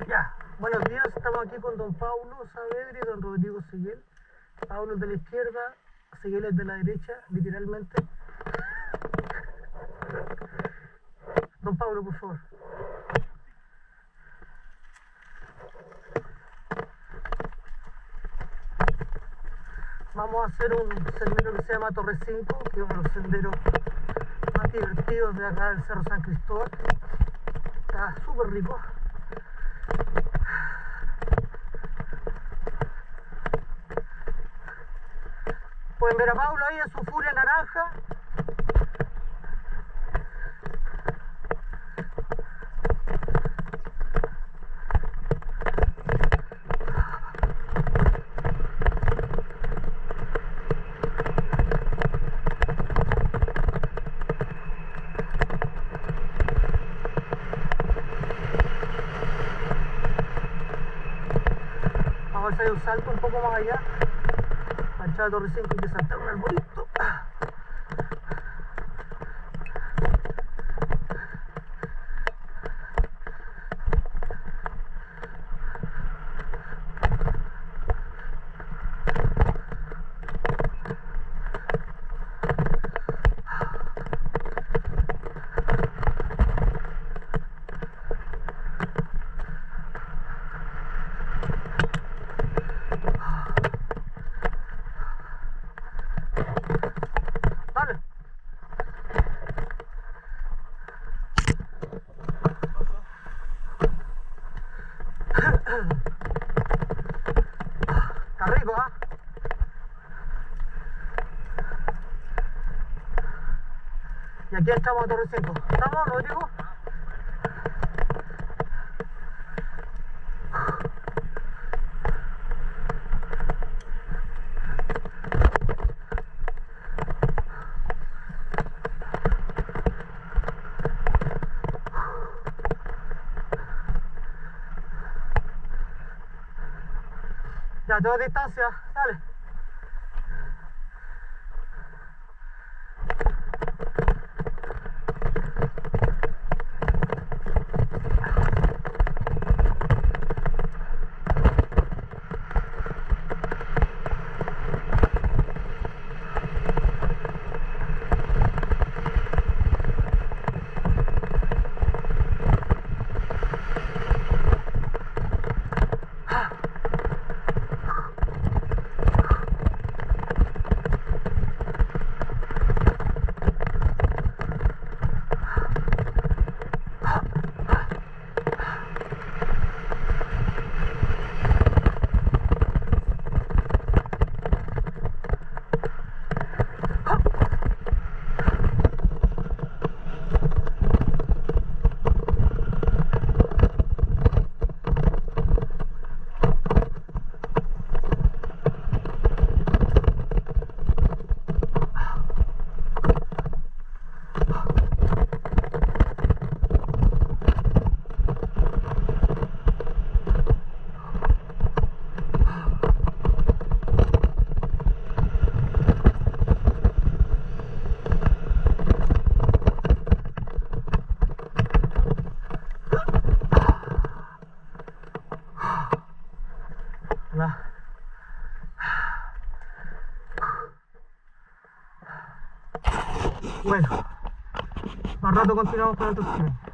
Ya, buenos días, estamos aquí con don Paulo Saavedra y don Rodrigo Seguel. Paulo es de la izquierda, Seguel es de la derecha, literalmente. Don Paulo, por favor. Vamos a hacer un sendero que se llama Torre 5, que es uno de los senderos más divertidos de acá del Cerro San Cristóbal. Está súper rico. Pueden ver a Paulo ahí en su furia naranja. Vamos a hacer un salto un poco más allá. Para entrar a Torre 5 hay que saltar un arbolito. Dale. Está rico, ¿ah? Y aquí estamos a Torre 5. ¿Estamos, Rodrigo? Ya, te doy distancia. Dale. Bueno, más rato continuamos con el otro tren.